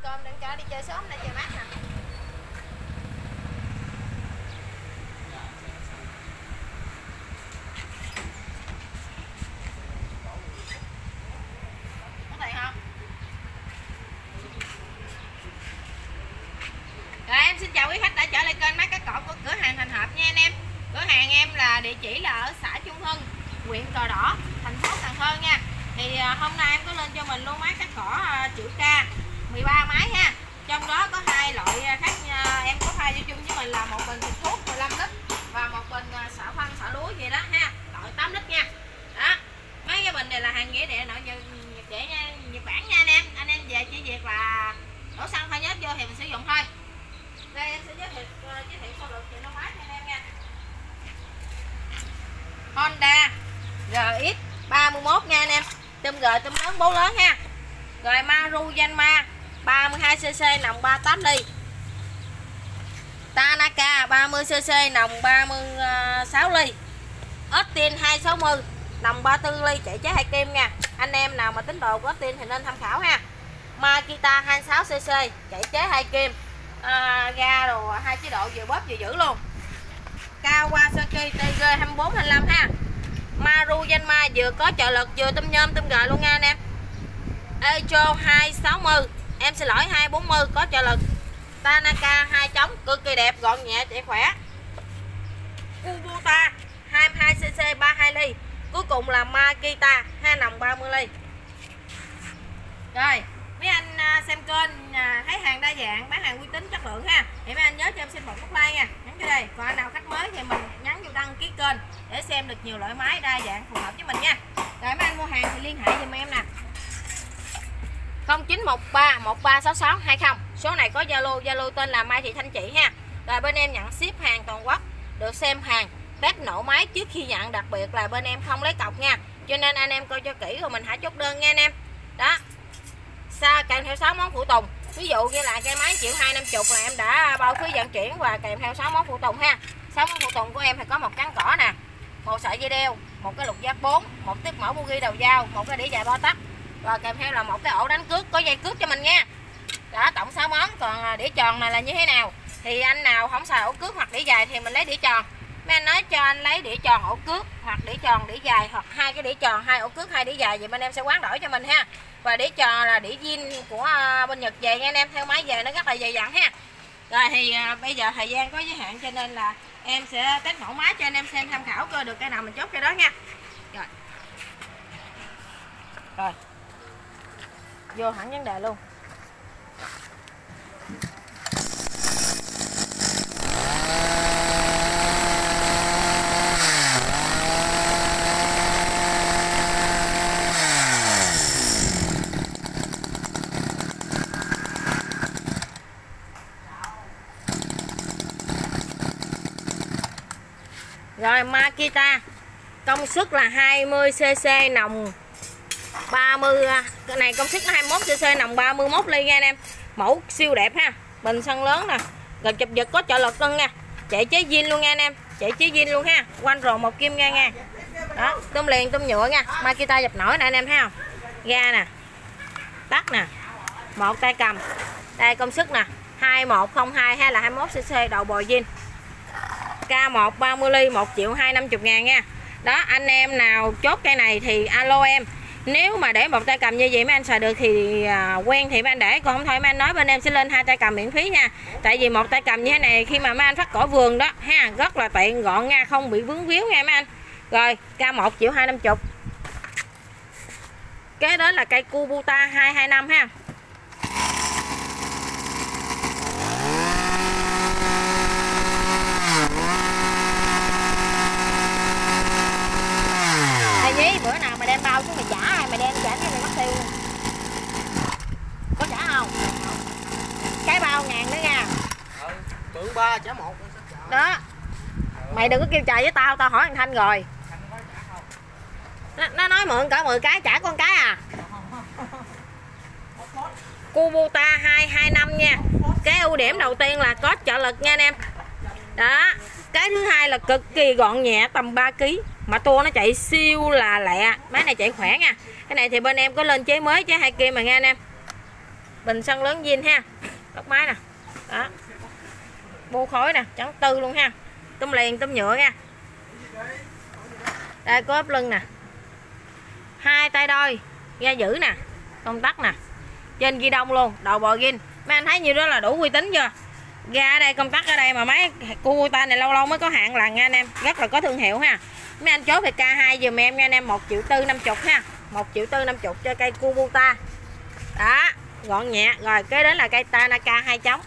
cơm đang cho đi chơi sớm để trời mát nè. Có tiền không? Rồi em xin chào quý khách đã trở lại kênh Máy Cá Cọ của cửa hàng Thành Hợp nha anh em. Cửa hàng em là địa chỉ là ở xã Trung Hưng, huyện Cờ Đỏ, thành phố Cần Thơ nha. Thì hôm nay em có lên cho mình lô máy cá cỏ chữ K 13 máy ha. Trong đó có hai loại khác, em có pha vô chung với mình là một bình xịt thuốc 15 lít và một bình xả phân xả lúa gì đó ha, loại 8 lít nha. Đó. Mấy cái bình này là hàng nghĩa địa nội Nhật Bản nha anh em. Anh em về chỉ việc là đổ xăng pha nhớt vô thì mình sử dụng thôi. Đây em sẽ giới thiệu sơ lược về lô máy cho anh em nha. Honda RX 31 nha anh em, tôm G tôm lớn bố lớn ha. Rồi Maru Yanma 32cc nòng 38 ly. Tanaka 30cc nòng 36 ly. Austin 260 nòng 34 ly chạy chế 2 kim nha. Anh em nào mà tính đồ của Austin thì nên tham khảo ha. Makita 26cc chạy chế 2 kim. Ga đồ 2 chế độ vừa bóp vừa giữ luôn. Kawasaki TG 2425 ha. Maru Yanma vừa có trợ lực vừa tôm nhôm tôm gà luôn nha anh em. Echo 260 em xin lỗi 240 có trợ lực. Tanaka 2 trống cực kỳ đẹp, gọn nhẹ chạy khỏe. Kubota 22cc 32 ly. Cuối cùng là Makita 2 nòng 30 ly. Rồi mấy anh xem kênh thấy hàng đa dạng, bán hàng uy tín chất lượng ha, thì mấy anh nhớ cho em xin một nút like nha, nhấn cho đây. Còn anh nào khách mới thì mình nhấn vô đăng ký kênh để xem được nhiều loại máy đa dạng phù hợp với mình nha. Rồi mấy anh mua hàng thì liên hệ giùm em nè 0913 136620. Số này có Zalo tên là Mai Thị Thanh Chị ha. Rồi bên em nhận ship hàng toàn quốc, được xem hàng, test nổ máy trước khi nhận, đặc biệt là bên em không lấy cọc nha. Cho nên anh em coi cho kỹ rồi mình hãy chốt đơn nha anh em. Đó. Kèm theo 6 món phụ tùng. Ví dụ như là cái máy triệu 250 là em đã bao phí vận chuyển và kèm theo 6 món phụ tùng ha. 6 món phụ tùng của em thì có một cán cỏ nè, một sợi dây đeo, một cái lục giác 4, một tiếp mẫu bugi đầu dao, một cái đĩa dài bo tắc và kèm theo là một cái ổ đánh cước có dây cước cho mình nha. Đó, tổng 6 món. Còn đĩa tròn này là như thế nào thì anh nào không xài ổ cước hoặc đĩa dài thì mình lấy đĩa tròn. Mấy anh nói cho anh lấy đĩa tròn ổ cước hoặc đĩa tròn đĩa dài, hoặc hai cái đĩa tròn hai ổ cước hai đĩa dài, vậy bên em sẽ hoán đổi cho mình ha. Và đĩa tròn là đĩa zin của bên Nhật về nha anh em, theo máy về nó rất là dày dặn ha. Rồi thì bây giờ thời gian có giới hạn cho nên là em sẽ test mẫu máy cho anh em xem tham khảo coi được cái nào mình chốt cái đó nha. Rồi vô hẳn vấn đề luôn. Rồi Makita công suất là 20cc nòng 30, cái này công suất nó 21cc nòng 31 ly nha anh em. Mẫu siêu đẹp ha, bình xăng lớn nè, rồi chụp giật có trợ lực cân nha, chạy chế zin luôn nha anh em, chạy chế zin luôn ha, quanh rồ một kim ga nha. Đó, tôm liền tôm nhựa nha, Makita dập nổi nè anh em thấy không, ga nè, tắt nè, một tay cầm, đây công suất nè 2102 hay là 21cc đầu bò zin. K1 30 ly 1.250.000 nha. Đó, anh em nào chốt cây này thì alo em. Nếu mà để một tay cầm như vậy mấy anh xài được thì quen thì mấy anh để, còn không thôi mấy anh nói bên em sẽ lên hai tay cầm miễn phí nha. Tại vì một tay cầm như thế này khi mà mấy anh phát cỏ vườn đó ha, rất là tiện gọn nha, không bị vướng víu nha mấy anh. Rồi K1 1.250.000. Kế đó là cây Kubota 225 ha. Bữa nào mày đem bao xuống mày trả hay mày đem trả cái mày mất tiêu luôn. Có trả không? Cái bao ngàn nữa nha. Bự 3 trả 1. Đó. Mày đừng có kêu trời với tao, tao hỏi thằng Thanh rồi. Nó nói mượn cỡ 10 cái trả con cái à. Kubota 225 nha. Cái ưu điểm đầu tiên là có trợ lực nha anh em. Đó. Cái thứ hai là cực kỳ gọn nhẹ, tầm 3 kg. Mà tua nó chạy siêu là lẹ. Máy này chạy khỏe nha. Cái này thì bên em có lên chế mới, chế 2 kim mà nha anh em. Bình xăng lớn zin ha. Tóc máy nè. Đó. Bô khối nè, trắng tư luôn ha. Tôm liền, tôm nhựa nha. Đây có ốp lưng nè. 2 tay đôi, ga giữ nè, công tắc nè. Trên ghi đông luôn, đầu bò gin. Mấy anh thấy như đó là đủ uy tín chưa? Ga ở đây, công tắc ở đây mà mấy Kubota này lâu lâu mới có hạn lần nha anh em, rất là có thương hiệu ha. Mấy anh chốt về K2 giùm em nha anh em, 1.450.000 ha. 1.450.000 cho cây Kubota. Đó, gọn nhẹ. Rồi kế đến là cây Tanaka 2 trống.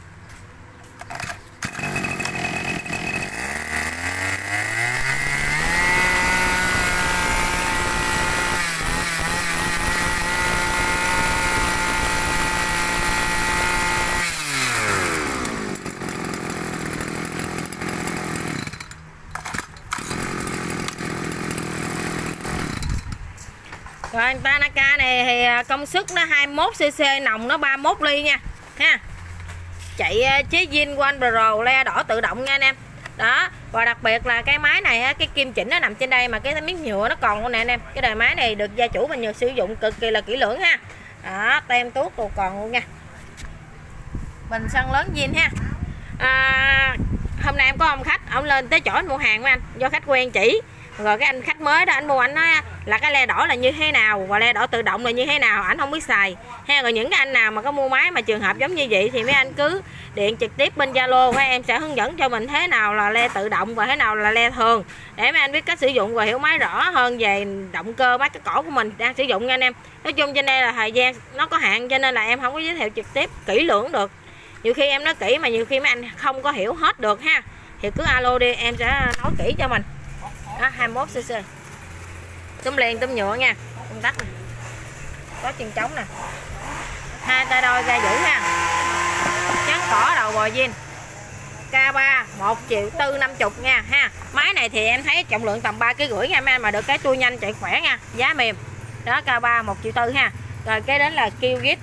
Rồi Tanaka này thì công suất nó 21cc, nòng nó 31 ly nha ha. Chạy chế zin One Pro, le đỏ tự động nha anh em. Đó, và đặc biệt là cái máy này cái kim chỉnh nó nằm trên đây mà cái miếng nhựa nó còn luôn nè anh em. Cái đời máy này được gia chủ mình nhờ sử dụng cực kỳ là kỹ lưỡng ha. Đó, tem tuốt đồ còn luôn nha. Bình xăng lớn zin ha. Hôm nay em có ông khách, ông lên tới chỗ anh mua hàng của anh, do khách quen chỉ. Rồi cái anh khách mới đó, anh mua, anh nói là cái le đỏ là như thế nào và le đỏ tự động là như thế nào, ảnh không biết xài ha. Rồi những cái anh nào mà có mua máy mà trường hợp giống như vậy thì mấy anh cứ điện trực tiếp bên Zalo, em sẽ hướng dẫn cho mình thế nào là le tự động và thế nào là le thường, để mấy anh biết cách sử dụng và hiểu máy rõ hơn về động cơ máy cái cổ của mình đang sử dụng nha anh em. Nói chung trên đây là thời gian nó có hạn cho nên là em không có giới thiệu trực tiếp kỹ lưỡng được. Nhiều khi em nói kỹ mà nhiều khi mấy anh không có hiểu hết được ha, thì cứ alo đi, em sẽ nói kỹ cho mình. Đó, 21cc. Tôm liền, tôm nhựa nha. Công tắc nè. Có chân trống nè. 2 tay đôi ga giữ ha. Trắng cỏ đầu bò zin. K3 1.450.000 nha ha. Máy này thì em thấy trọng lượng tầm 3,5 kg nha em, mà được cái tua nhanh chạy khỏe nha, giá mềm. Đó, K3 1.400.000 ha. Rồi cái đến là Killgit.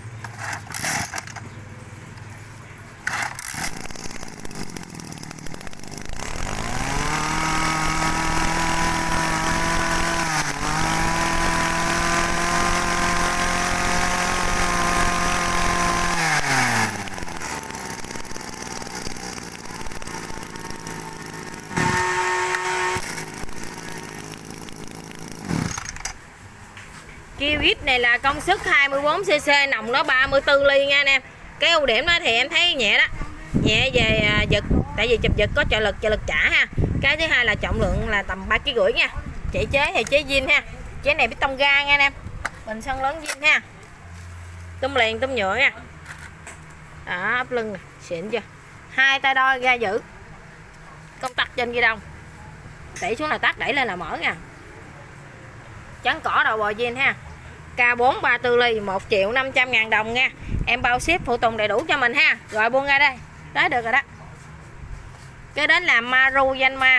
Killgit này là công suất 24cc, nòng nó 34 ly nha anh em. Cái ưu điểm đó thì em thấy nhẹ đó, nhẹ về giật, tại vì chụp giật có trợ lực trả ha. Cái thứ hai là trọng lượng là tầm 3,5 kg nha. Chạy chế thì chế zin ha, chế này biết tông ga nha anh em. Bình xăng lớn zin ha. Tôm liền, tôm nhựa nha. Đó, ốp lưng nè, xịn chưa. 2 tay đôi ga giữ. Công tắc trên ghi đông. Đẩy xuống là tắt, đẩy lên là mở nha. Trắng cỏ đầu bò zin ha. K4 34 ly 1.500.000 đồng nha. Em bao ship phụ tùng đầy đủ cho mình ha. Rồi buông ra đây. Tới được rồi đó. Cái đến là Maru Yanma.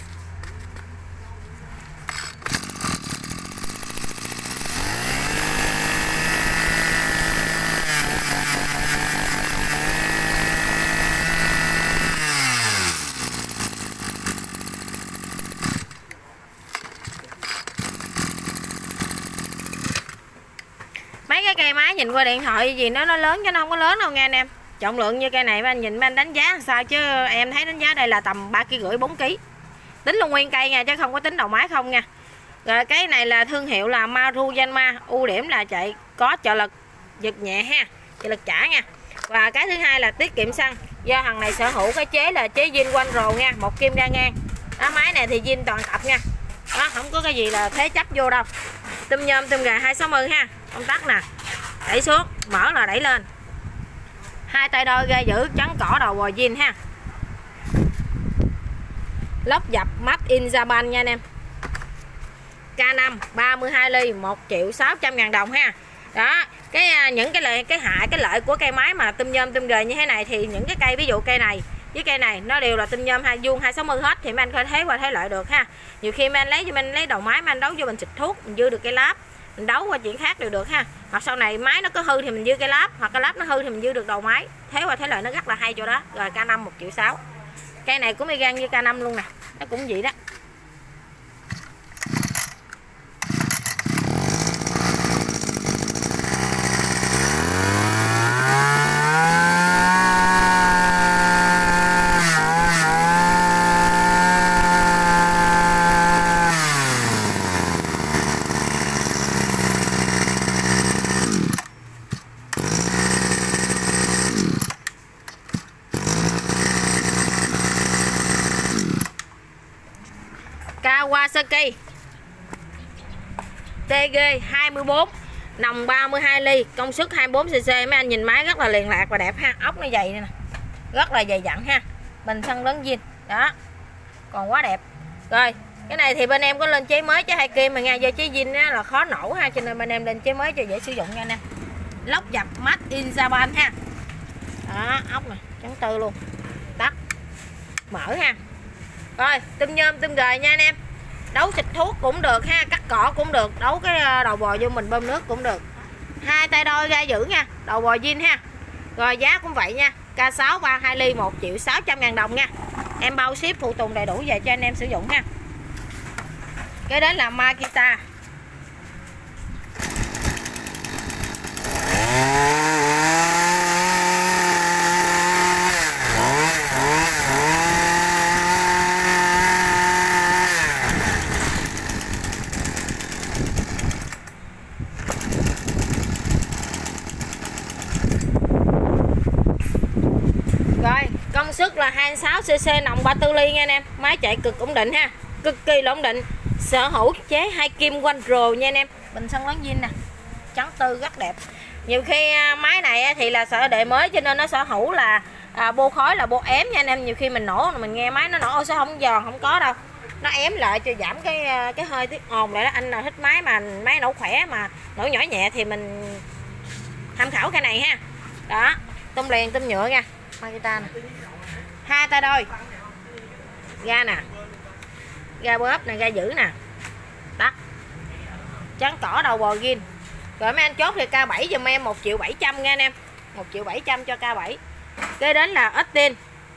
Mấy cái cây máy nhìn qua điện thoại gì nó lớn chứ nó không có lớn đâu nha anh em. Trọng lượng như cây này anh nhìn anh đánh giá sao chứ em thấy đánh giá đây là tầm 3,5 kg 4 kg. Tính luôn nguyên cây nha chứ không có tính đầu máy không nha. Rồi cái này là thương hiệu là Maru Yanma, ưu điểm là chạy có trợ lực giật nhẹ ha, trợ lực trả nha. Và cái thứ hai là tiết kiệm xăng, do thằng này sở hữu cái chế là chế zin One Pro nha, một kim đa ngang. Đó, máy này thì zin toàn tập nha. Đó, không có cái gì là thế chấp vô đâu. Tôm nhôm, tôm gà 260 ha. Công tắc nè, đẩy xuống, mở là đẩy lên. 2 tay đôi ga giữ, trắng cỏ đầu bò zin ha. Lốc dập Made in Japan nha anh em. K5 32 ly 1.600.000 đồng ha. Đó, những cái lợi của cây máy mà tôm nhôm tôm gà như thế này thì những cái cây, ví dụ cây này với cây này nó đều là tôm nhôm vuông 260 hết thì mấy anh coi thế qua thế lợi được ha. Nhiều khi mấy anh lấy cho mình lấy đầu máy, mấy anh đấu vô mình xịt thuốc, mình dư được cây láp, mình đấu qua chuyện khác đều được ha. Hoặc sau này máy nó có hư thì mình dư cây láp, hoặc cái láp nó hư thì mình dư được đầu máy. Thế qua thế lợi nó rất là hay chỗ đó. Rồi K5 1.600.000. Cây này cũng Megan như K5 luôn nè, nó cũng vậy đó. Kawasaki TG 24, nòng 32 ly, công suất 24cc. Mấy anh nhìn máy rất là liền lạc và đẹp ha. Ốc nó dày nè, rất là dày dặn ha. Bình xăng lớn zin đó, còn quá đẹp. Rồi cái này thì bên em có lên chế mới chế 2 kim mà nghe, do chế zin là khó nổ ha, cho nên bên em lên chế mới cho dễ sử dụng nha anh em. Lốc dập Made in Japan ha. Đó, ốc này trắng tư luôn, tắt mở ha. Rồi tôm nhôm tôm gời nha anh em, đấu xịt thuốc cũng được ha, cắt cỏ cũng được, đấu cái đầu bò vô mình bơm nước cũng được. 2 tay đôi ga giữ nha, đầu bò zin ha. Rồi giá cũng vậy nha, K6 32 ly 1.600.000 đồng nha. Em bao ship phụ tùng đầy đủ về cho anh em sử dụng ha. Cái đến là Makita. Rồi, công suất là 26cc, nòng 34 ly nha anh em. Máy chạy cực ổn định ha, cực kỳ ổn định. Sở hữu chế 2 kim quanh rồ nha anh em. Bình xăng lớn zin nè, trắng tư rất đẹp. Nhiều khi máy này thì là sợ đệ mới cho nên nó sở hữu là bô khói là bô ém nha anh em. Nhiều khi mình nổ mình nghe máy nó nổ ôi sao không giòn, không có đâu, nó ém lại cho giảm cái hơi tiếng ồn lại đó. Anh nào thích máy mà máy nổ khỏe mà nổ nhỏ nhẹ thì mình tham khảo cái này ha. Đó, tôm liền tôm nhựa nha, Makita nè. 2 tay đôi ga nè, ga bóp nè, ga giữ nè, tắt trắng cỏ đầu bò zin. Rồi mấy anh chốt thì K7 giùm em 1.700.000 nha anh em, 1.700.000 cho K7. Kế đến là Austin.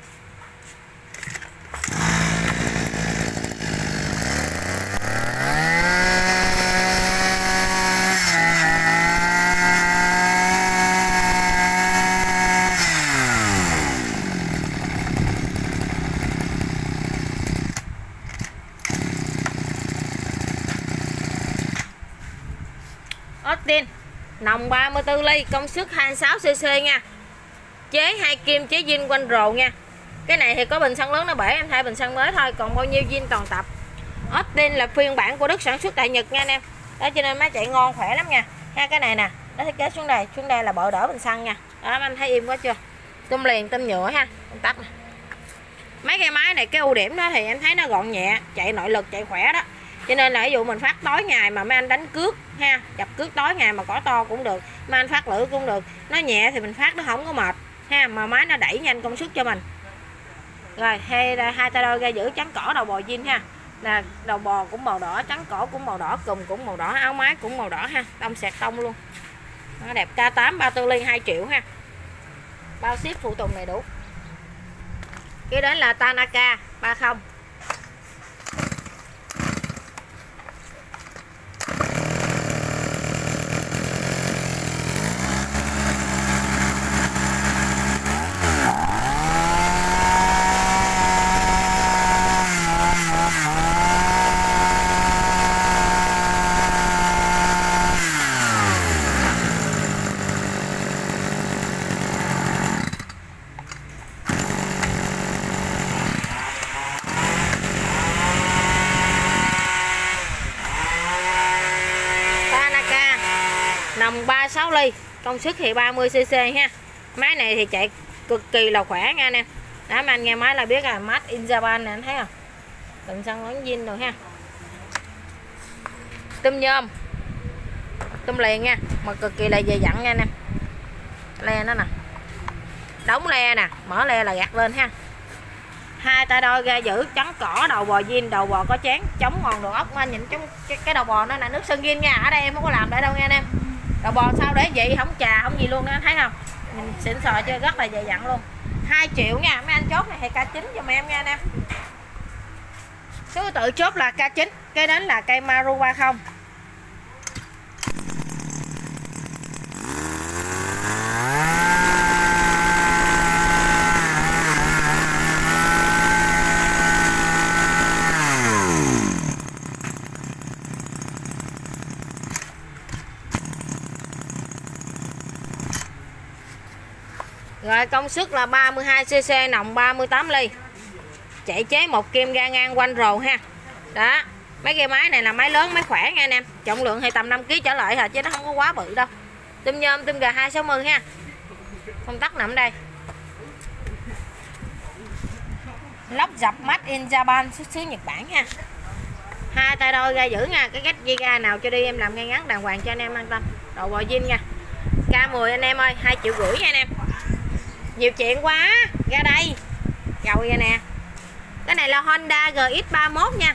Austin nòng 34 ly, công suất 26cc nha, chế 2 kim, chế zin quanh rồ nha. Cái này thì có bình xăng lớn nó bể, em thay bình xăng mới thôi, còn bao nhiêu zin toàn tập. Austin là phiên bản của Đức, sản xuất tại Nhật nha anh em. Đó cho nên máy chạy ngon khỏe lắm nha. Ha, cái này nè, nó thiết kế xuống đây là bợ đỡ bình xăng nha. Đó anh thấy im quá chưa. Tôm liền tôm nhựa ha, công tắc nè. Mấy cái máy này cái ưu điểm đó thì em thấy nó gọn nhẹ, chạy nội lực, chạy khỏe đó. Cho nên là ví dụ mình phát tối ngày mà mấy anh đánh cước ha, chập cước tối ngày mà cỏ to cũng được, mấy anh phát lửa cũng được. Nó nhẹ thì mình phát nó không có mệt ha, mà máy nó đẩy nhanh công suất cho mình. Rồi 2 tay đôi ga giữ trắng cỏ đầu bò zin ha. Là đầu bò cũng màu đỏ, trắng cỏ cũng màu đỏ, cùm cũng màu đỏ, áo máy cũng màu đỏ ha, tông sẹt tông luôn. Nó đẹp. K8 34 ly 2 triệu ha. Bao ship phụ tùng đầy đủ. Cái đến là Tanaka 30. Nòng 36 ly, công suất thì 30cc ha. Máy này thì chạy cực kỳ là khỏe nha anh em. Đó mà anh nghe máy là biết là Made in Japan nè, anh thấy không? Bình xăng lớn zin rồi ha. Tôm nhôm, tôm liền nha, mà cực kỳ là dày dặn nha anh em. Le nó nè, đóng le nè, mở le là gạt lên ha. 2 tay đôi ga giữ trắng cỏ đầu bò zin, đầu bò có chén, chống ngòn đồ ốc. Anh nhìn cái đầu bò nó là nước sơn zin nha. Ở đây em không có làm để đâu nha anh em. Đầu bò sao để vậy, không trà không gì luôn đó, anh thấy không? Mình xịn sò chơi, rất là dày dặn luôn. 2 triệu nha. Mấy anh chốt này thì K9 giùm em nha anh em. Số tự chốt là K9. Cái đến là cây Maru 30. Rồi công suất là 32cc, nòng 38 ly. Chạy chế 1 kim, ga ngang quanh rồ ha. Đó, Mấy cái máy này là máy lớn, máy khỏe nha anh em. Trọng lượng thì tầm 5 kg trở lại thôi chứ nó không có quá bự đâu. Tôm nhôm, tôm gà 260 ha. Công tắc nằm đây. Lắp dập Made in Japan, xuất xứ Nhật Bản ha. 2 tay đôi ga giữ nha. Cái cách dây ga nào cho đi em làm ngay ngắn đàng hoàng cho anh em an tâm. Đầu bò zin nha. K10 anh em ơi, 2,5 triệu nha anh em. Nhiều chuyện quá. Ra đây. Rồi ra nè. Cái này là Honda GX31 nha.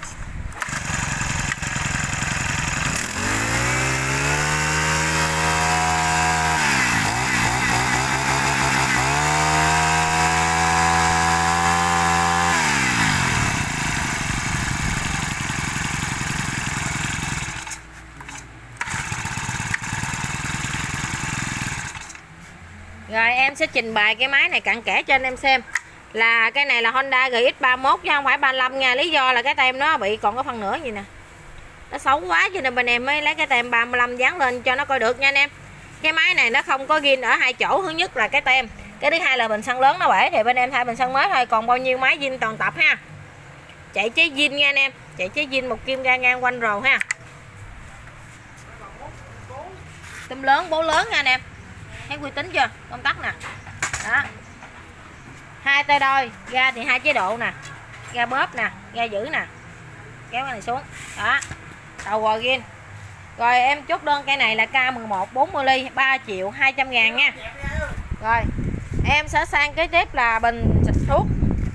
Rồi em sẽ trình bày cái máy này cặn kẽ cho anh em xem. Là cái này là Honda GX31 chứ không phải 35 nha. Lý do là cái tem nó bị còn có phần nữa gì nè. Nó xấu quá cho nên bên em mới lấy cái tem 35 dán lên cho nó coi được nha anh em. Cái máy này nó không có gin ở 2 chỗ. Thứ nhất là cái tem. Cái thứ hai là bình xăng lớn nó bể thì bên em thay bình xăng mới thôi. Còn bao nhiêu máy zin toàn tập ha. Chạy chế zin nha anh em. Chạy chế zin một kim ga ngang quanh rồ ha. Tôm lớn, bố lớn nha anh em. Thấy uy tín chưa? Công tắc nè. Đó. 2 tay đôi, ga thì 2 chế độ nè. Ga bóp nè, ga giữ nè. Kéo cái này xuống. Đó. Đầu gò gin. Rồi em chốt đơn cây này là K11 40 ly, 3.200.000 nha. Rồi, em sẽ sang kế tiếp là bình xịt thuốc.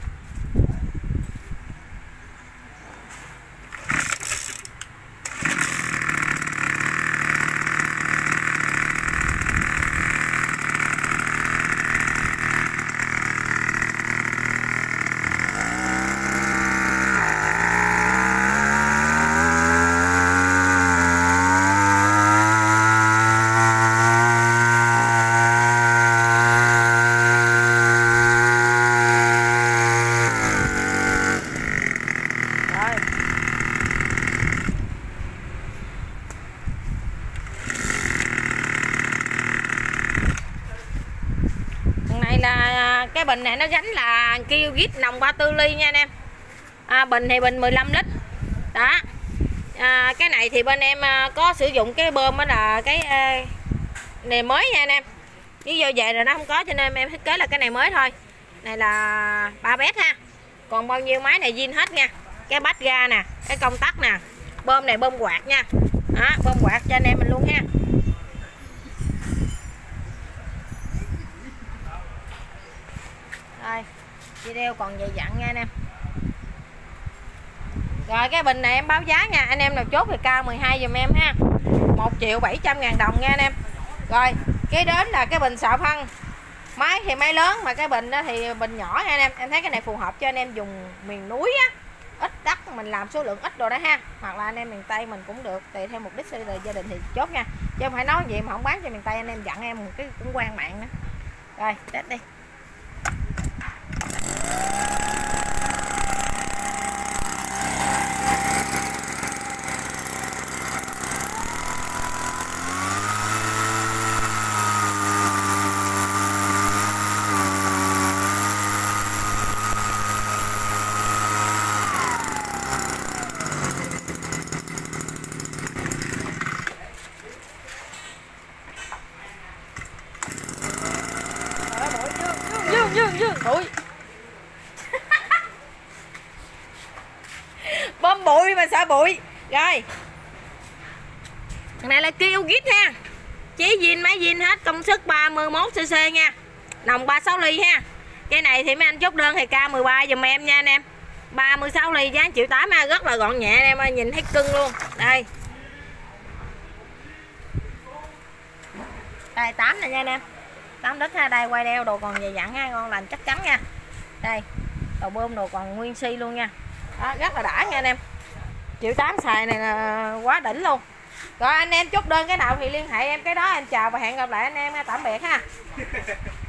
Cái bình này nó gánh là kêu gít nòng 34 ly nha anh em. Bình thì bình 15 lít. Đó. Cái này thì bên em có sử dụng cái bơm đó là cái này mới nha anh em. Lý do về rồi nó không có cho nên em thiết kế là cái này mới thôi. Này là 3 mét ha. Còn bao nhiêu máy này zin hết nha. Cái bát ga nè, cái công tắc nè. Bơm này bơm quạt nha. Đó, bơm quạt cho anh em mình luôn ha. Đây, video còn dày dặn nha anh em. Rồi cái bình này em báo giá nha. Anh em nào chốt thì K12 dùm em ha. 1.700.000 đồng nha anh em. Rồi cái đến là cái bình xạo phân. Máy thì máy lớn mà cái bình đó thì bình nhỏ nha anh em. Em thấy cái này phù hợp cho anh em dùng miền núi á. Ít đất mình làm số lượng ít đồ đó ha. Hoặc là anh em miền Tây mình cũng được. Tùy theo mục đích xây gia đình thì chốt nha. Chứ không phải nói gì mà không bán cho miền Tây. Anh em dặn em một cái cũng quan mạng nữa. Rồi test đi. Dương bụi. Bơm bụi mà sợ bụi. Rồi. Thằng này là kêu gít ha. Chí zin máy zin hết, công suất 31cc nha. Nòng 36 ly ha. Cái này thì mấy anh chốt đơn thì K13 dùm em nha anh em. 36 ly giá 1.800.000 ha, rất là gọn nhẹ anh em ơi, nhìn thấy cưng luôn. Đây. Đây 8 này nha anh em. 8 lít ha, đây quay đeo đồ còn dày dặn ha, ngon lành chắc chắn nha. Đây, đầu bơm đồ còn nguyên si luôn nha. Đó, rất là đã nha anh em. 1.800.000 xài này là quá đỉnh luôn. Rồi anh em chốt đơn cái nào thì liên hệ em cái đó. Em chào và hẹn gặp lại anh em, tạm biệt ha.